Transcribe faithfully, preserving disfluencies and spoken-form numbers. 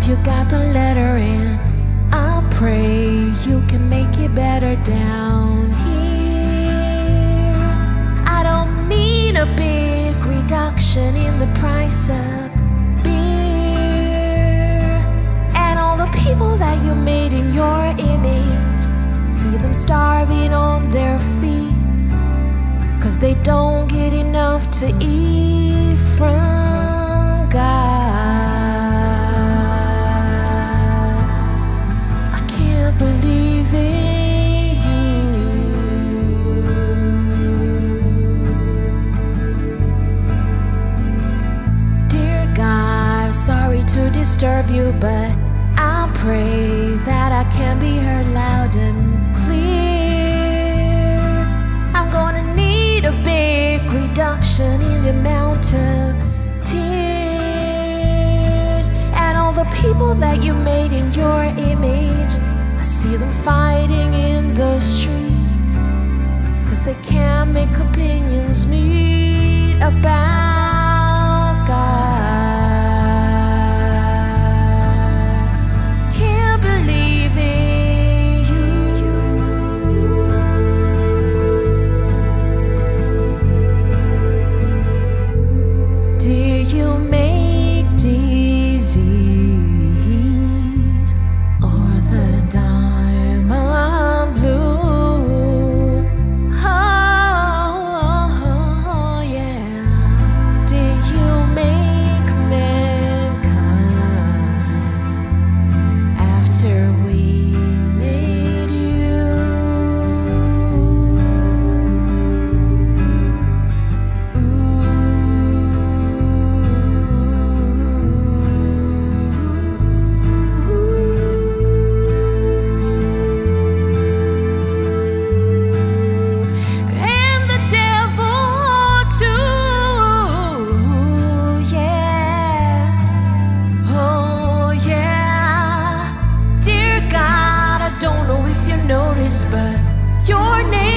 you got the letter in. I pray you can make it better down here. I don't mean a big reduction in the price of beer. And all the people that you made in your image, see them starving on their feet, 'cause they don't get enough to eat from God. I can't believe in you. Dear God, sorry to disturb you, but I pray that I can be heard loud and clear. I'm gonna need a big reduction in the amount of tears. And all the people that you made in your image, I see them fighting in the streets, 'cause they can't make opinions meet about God. Can't believe in you. Did you make disease or the diamond blue? Oh, yeah. Did you make mankind after we made you? And the devil too, yeah. Oh, yeah. Dear God, I don't know if you noticed, but your name